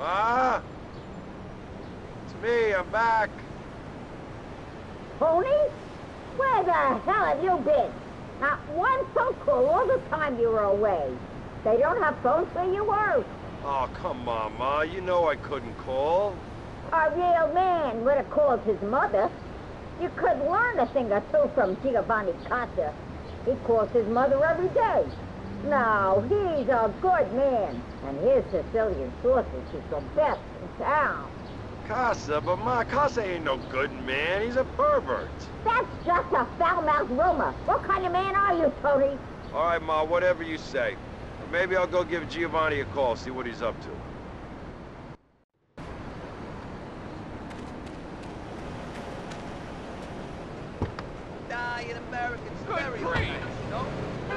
Ma? It's me, I'm back. Tony? Where the hell have you been? Not one phone call all the time you were away. They don't have phones where you were. Oh, come on, Ma. You know I couldn't call. A real man would have called his mother. You could learn a thing or two from Giovanni Casa. He calls his mother every day. Now, he's a good man. And his Sicilian sausage is the best in town. Casa, but Ma, Casa ain't no good man. He's a pervert. That's just a foul-mouthed rumor. What kind of man are you, Tony? All right, Ma, whatever you say. But maybe I'll go give Giovanni a call, see what he's up to. In Americans Good very grief. nice, you know?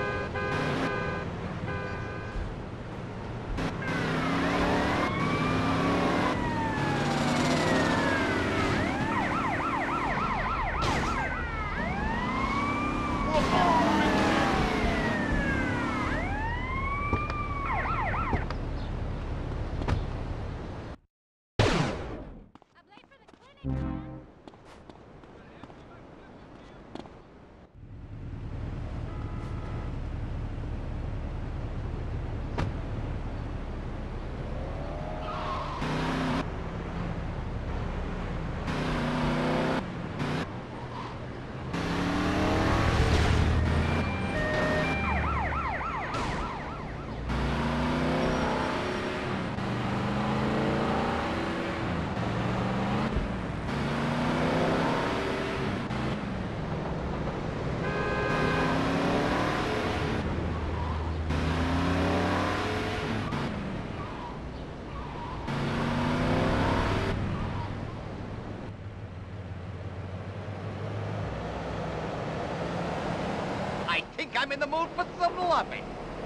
I think I'm in the mood for some loving.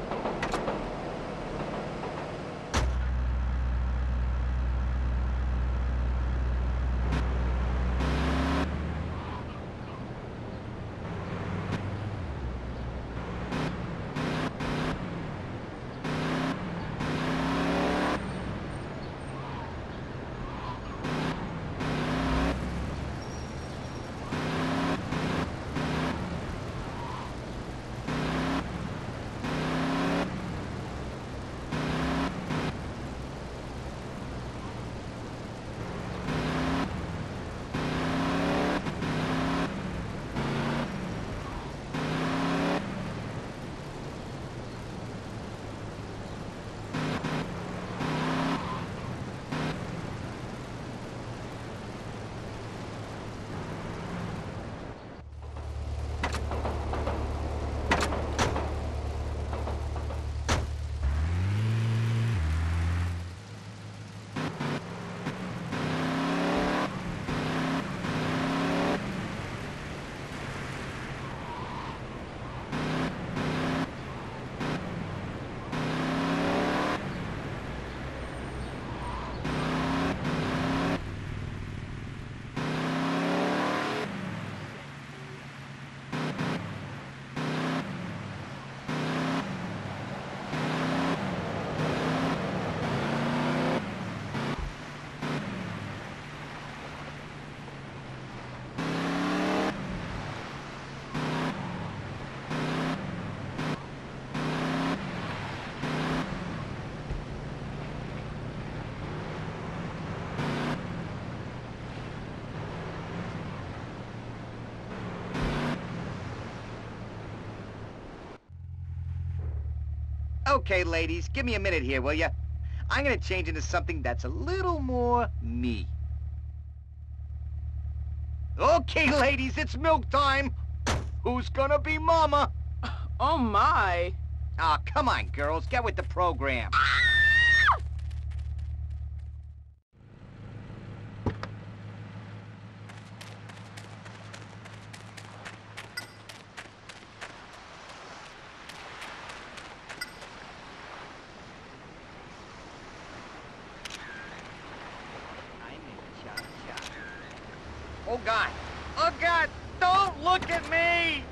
Okay, ladies, give me a minute here, will ya? I'm gonna change into something that's a little more me. Okay, ladies, it's milk time. Who's gonna be mama? Oh, my. Ah, come on, girls, get with the program. Oh, God. Oh, God, don't look at me!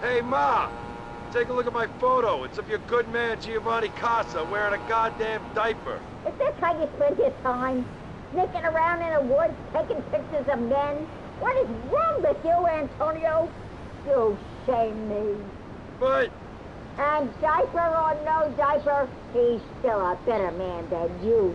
Hey, Ma! Take a look at my photo. It's of your good man, Giovanni Casa, wearing a goddamn diaper. Is this how you spend your time? Sneaking around in the woods, taking pictures of men? What is wrong with you, Antonio? You shame me. But... And diaper or no diaper, he's still a better man than you.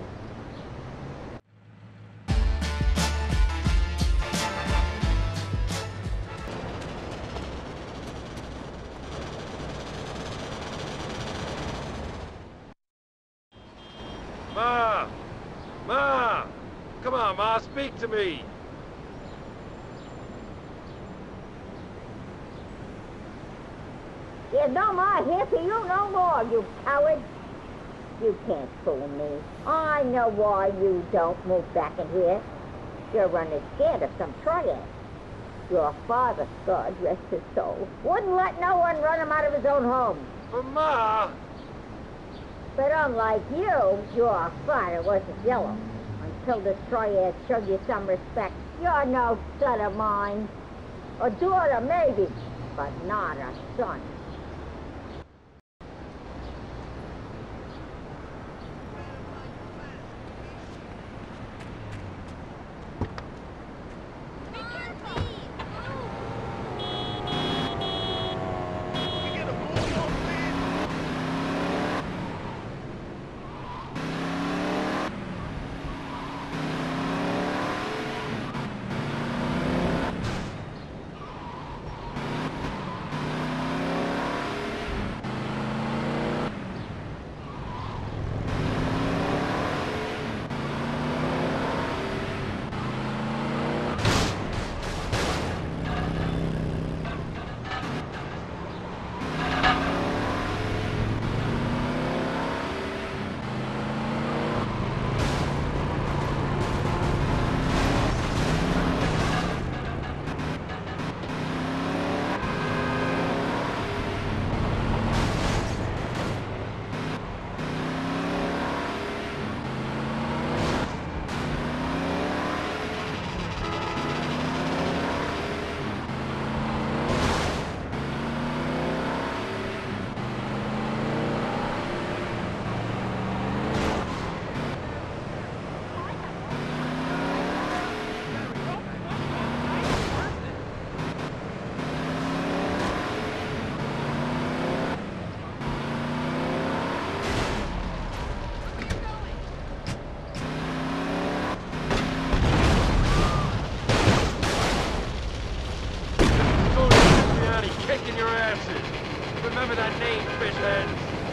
Ma! Ma! Come on, Ma, speak to me! There's no more here for you no more, you coward. You can't fool me. I know why you don't move back in here. You're running scared of some triad. Your father, God rest his soul, wouldn't let no one run him out of his own home. But Ma! But unlike you, your father wasn't yellow. Until the triad showed you some respect, you're no son of mine. A daughter, maybe, but not a son. Kicking your asses. Remember that name, fishheads.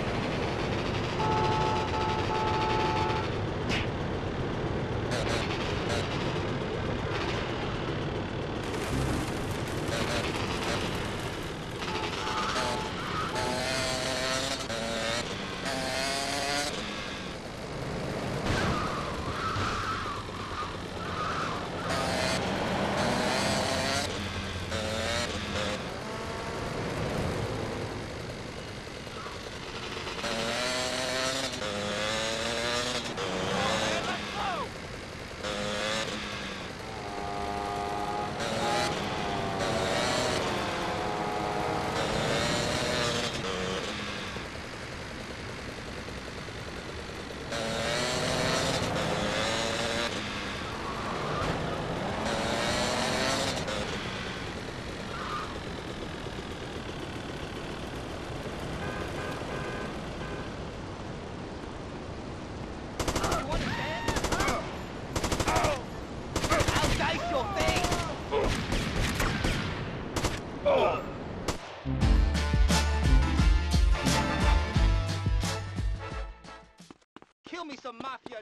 Kill me some mafia.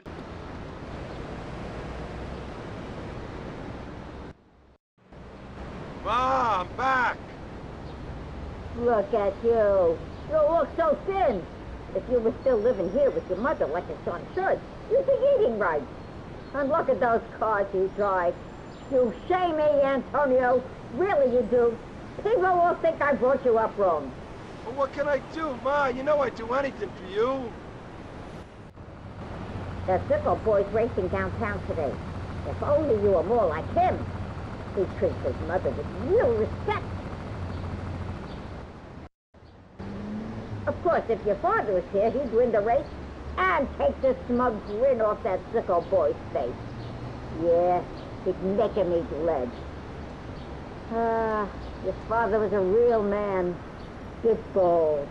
Ma, I'm back. Look at you. You look so thin. If you were still living here with your mother like a son should, you'd be eating right. And look at those cars you drive. You shame me, Antonio. Really you do. People will think I brought you up wrong. Well, what can I do, Ma? You know I'd do anything for you. The Fickle boy's racing downtown today. If only you were more like him. He treats his mother with real respect. Of course, if your father was here, he'd win the race and take the smug grin off that sicko boy's face. Yeah, he'd make him eat lead. Your father was a real man. Good boy.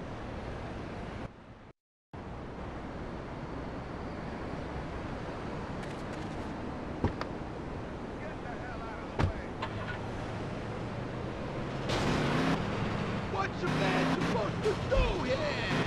What's a man supposed to do here?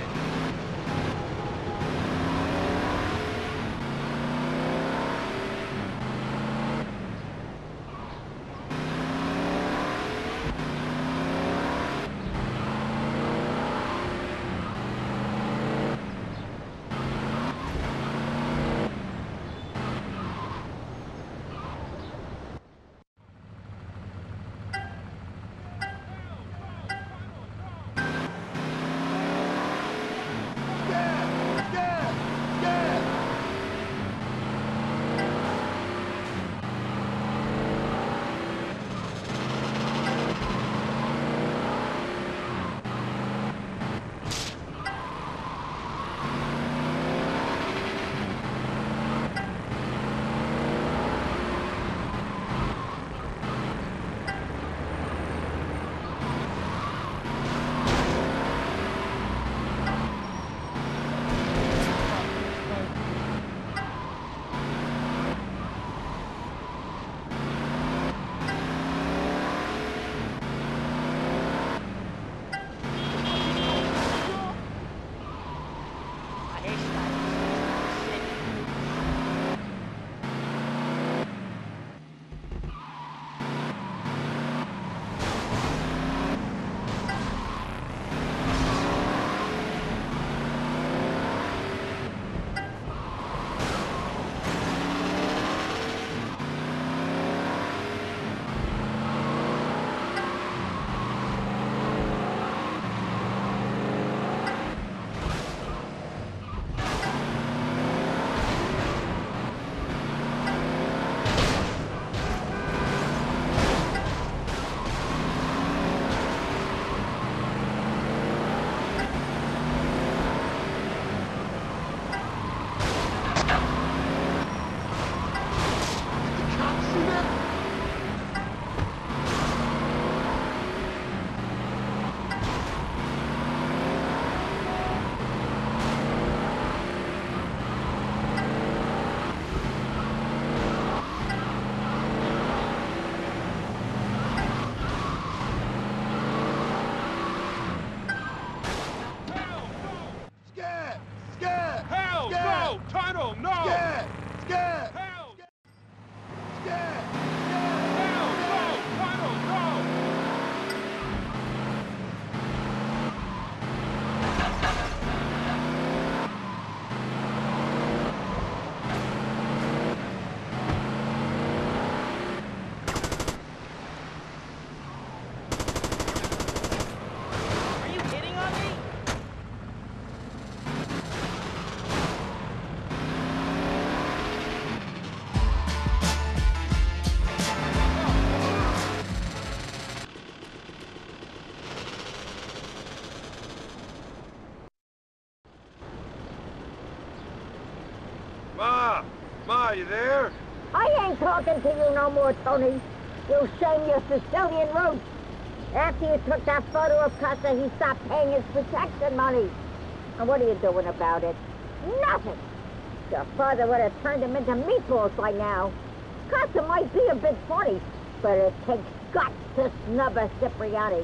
Ma, you there? I ain't talking to you no more, Tony. You shame your Sicilian roots. After you took that photo of Casa, he stopped paying his protection money. And what are you doing about it? Nothing. Your father would have turned him into meatballs by now. Casa might be a bit funny, but it takes guts to snub a Cipriani.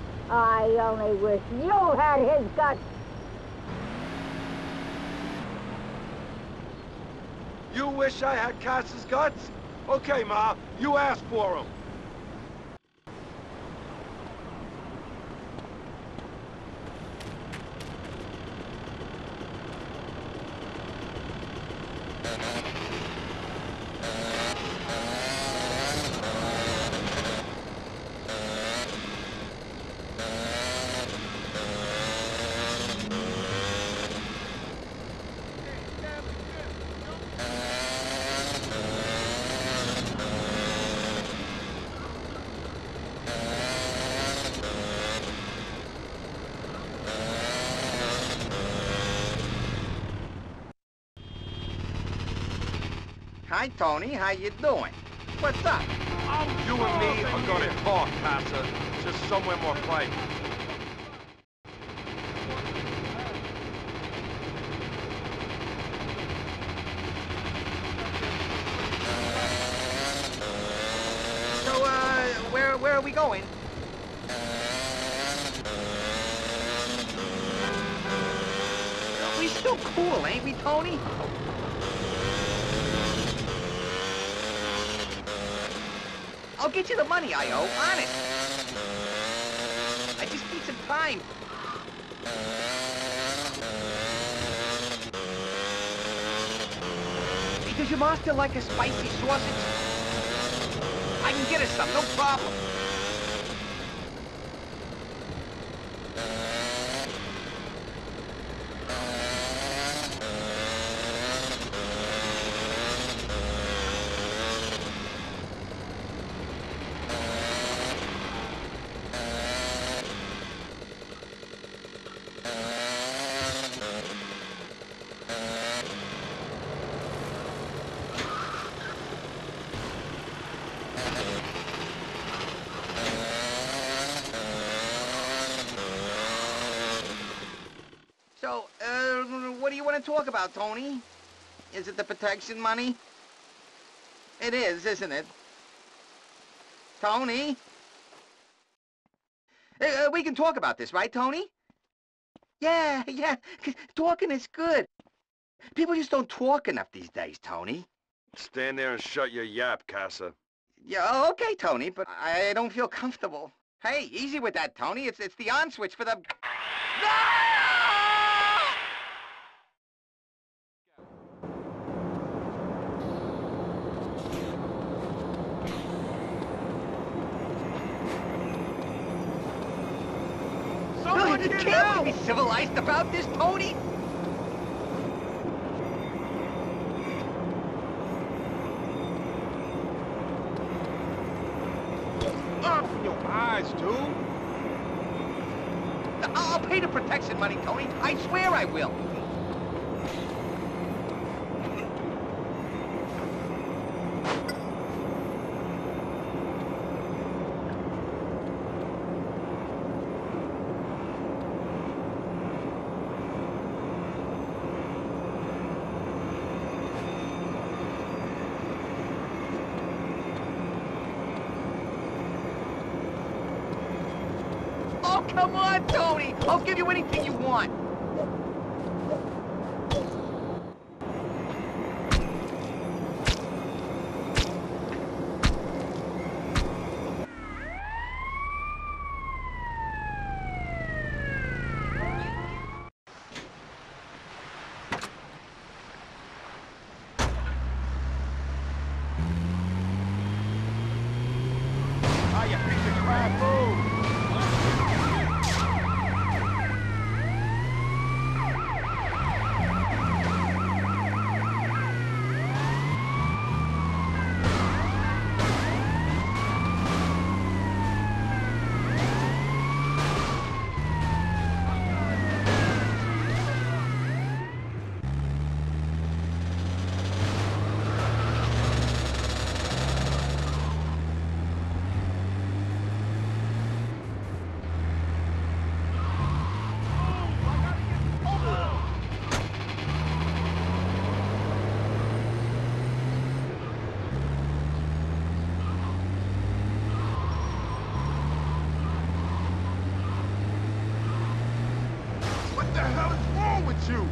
I only wish you had his guts. You wish I had Casa's guts? Okay, Ma, you asked for them. Hi, Tony. How you doing? What's up? You and me are gonna talk, Casa. Just somewhere more private. So, where are we going? We still cool, ain't we, Tony? I'll get you the money I owe, honest. I just need some time. Hey, does your master like a spicy sausage? I can get her some, no problem. So, what do you want to talk about, Tony? Is it the protection money? It is, isn't it? Tony? We can talk about this, right, Tony? Yeah, 'cause talking is good. People just don't talk enough these days, Tony. Stand there and shut your yap, Casa. Yeah, okay, Tony, but I don't feel comfortable. Hey, easy with that, Tony. It's the on switch for the... No! Someone You get can't help! be civilized about this, Tony. Open your eyes, dude! I'll pay the protection money, Tony. I swear I will. Oh, come on, Tony. I'll give you anything you want. Ah, you piece of crap, move! What the hell is wrong with you?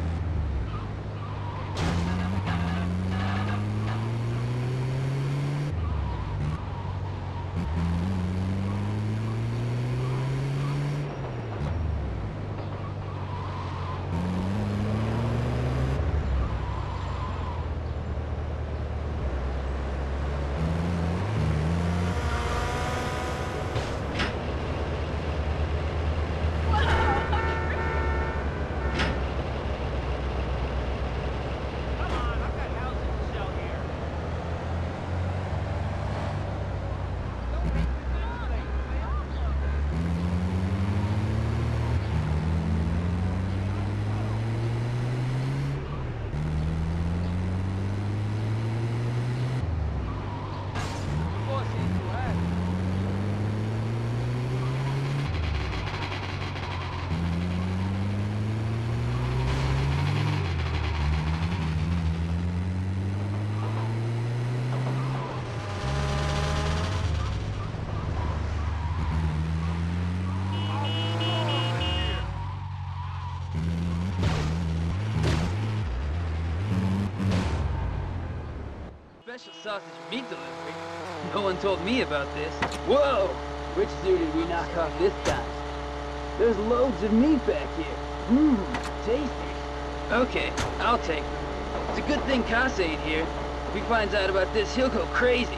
special sausage meat delivery. No one told me about this. Whoa! Which zoo did we knock off this time? There's loads of meat back here. Mmm, tasty. Okay, I'll take them. It's a good thing Casa ain't here. If he finds out about this, he'll go crazy.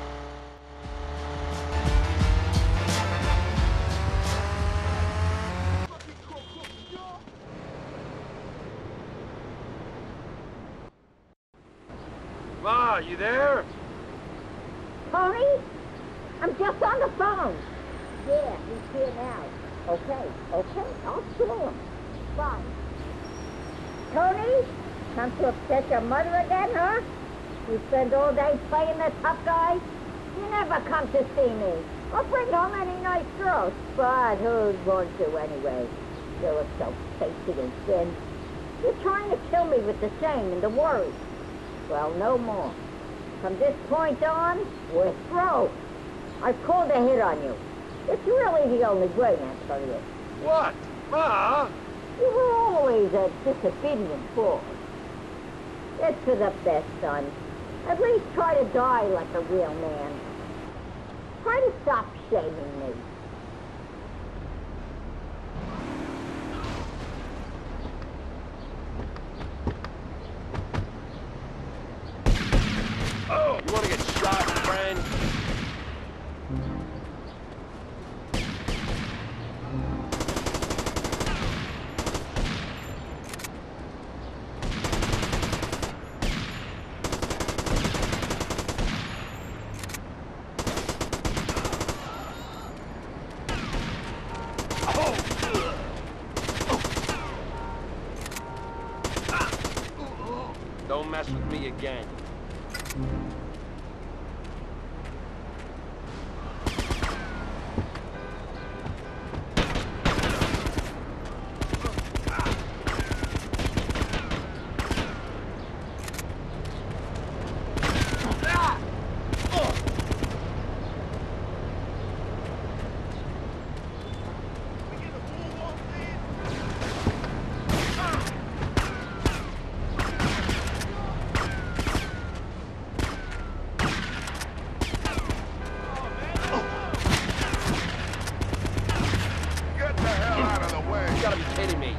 Ma, you there? Tony? I'm just on the phone. Yeah, he's here now. Okay, I'll show him. Bye. Tony? Come to upset your mother again, huh? You spend all day playing the tough guy? You never come to see me. I'll bring home any nice girls. But who'd want to anyway? You look so pasty and thin. You're trying to kill me with the shame and the worry. Well, no more. From this point on, we're through. I've called a hit on you. It's really the only way, Antonio. What? Ma? You were always a disobedient boy. It's for the best, son. At least try to die like a real man. Try to stop shaming me. Oh, you want to get shot, friend? Don't mess with me again. You gotta be kidding me.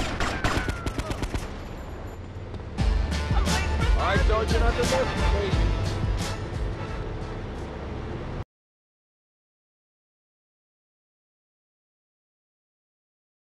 I told you not to listen, please.